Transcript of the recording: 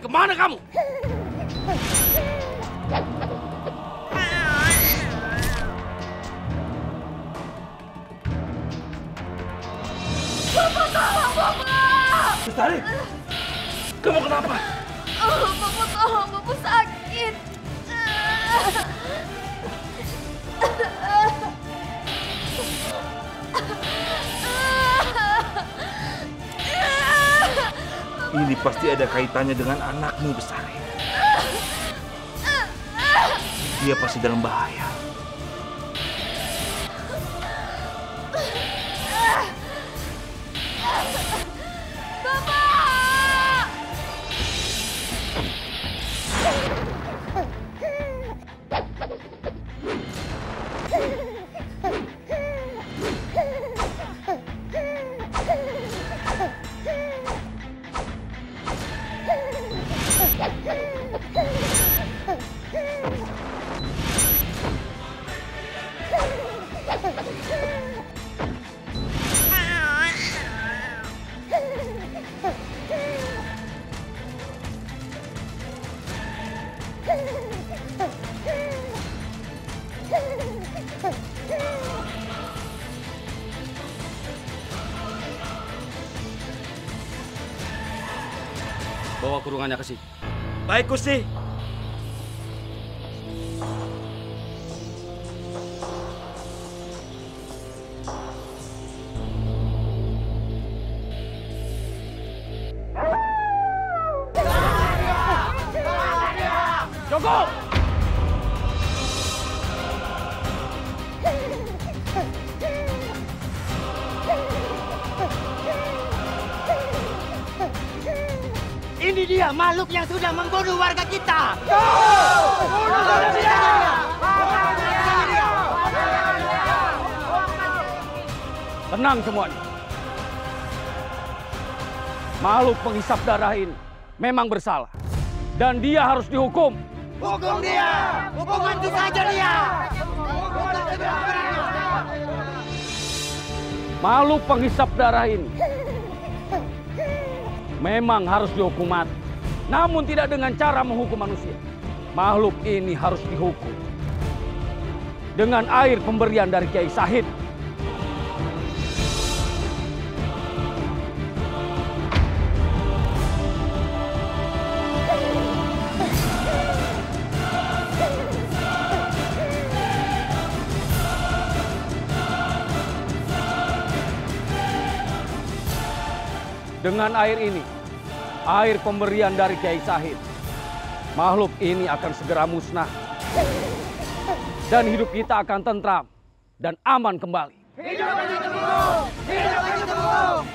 kemana kamu? Bapak, tolong Bapak! Bestari, kamu kenapa? Bapak tolong, Bapak sakit. Ini pasti ada kaitannya dengan anakmu, Bestari. Dia pasti dalam bahaya. Bapak! Bawa kurungannya ke sini. Baik, Gusti. Cukup! Ini dia makhluk yang sudah membunuh warga kita. Tenang semuanya. Makhluk penghisap darah ini memang bersalah. Dan dia harus dihukum. Hukum dia! Hukum mati saja dia! Makhluk penghisap darah ini memang harus dihukum mati. Namun tidak dengan cara menghukum manusia. Makhluk ini harus dihukum dengan air pemberian dari Kiai Sahid. Dengan air ini, air pemberian dari Kiai Sahid, makhluk ini akan segera musnah. Dan hidup kita akan tentram dan aman kembali. Hidup Haji Tembung! Hidup Haji Tembung!